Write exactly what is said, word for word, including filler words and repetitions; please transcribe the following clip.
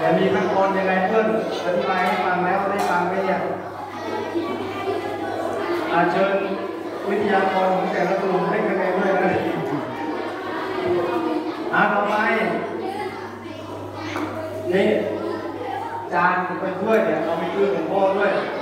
มีขั้นตอนยังไงเพื่อนอธิบายให้ฟังแล้วได้ฟังไหมเนี่ยอาเชิญวิทยากรของแต่ละกลุ่มให้คะแนนด้วยนะอ่าต่อไปนี่จานไปด้วยเนี่ยเอาไปคืนหลวงพ่อด้วย